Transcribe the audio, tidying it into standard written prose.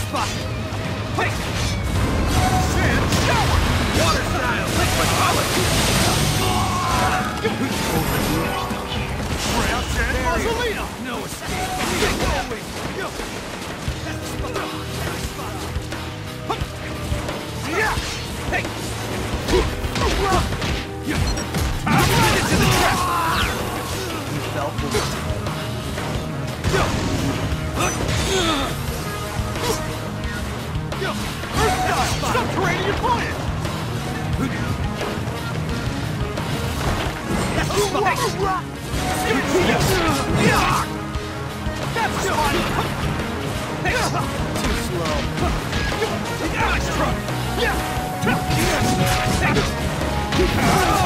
spot! Hey! Sand shower! Water style! Liquid power! Crouch and Mausolino! No escape! Get going! Yeah! Hey! I'm right into the trap! You fell for it. Earth style! Subterranean planet! That's the spot! That's fine! Too slow. Nice try!